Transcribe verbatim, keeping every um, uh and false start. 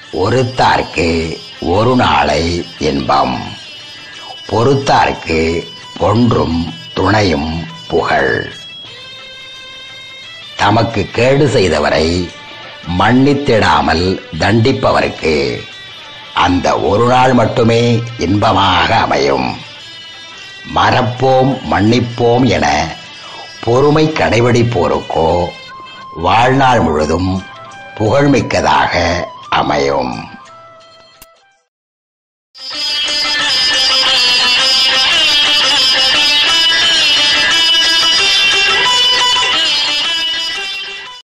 ஒருத்தார்க்கு ஒரு நாளை இன்பம், பொறுத்தார்க்கு பொன்றும் துணையும் புகழ். தமக்கு கேடு செய்தவரை மன்னித்திடாமல் தண்டிப்பவருக்கு அந்த ஒரு நாள் மட்டுமே இன்பமாக அமையும். மறப்போம் மன்னிப்போம் என பொறுமை கடைபிடிப்போருக்கோ வாழ்நாள் முழுதும் புகழ்மிக்கதாக அமையும்.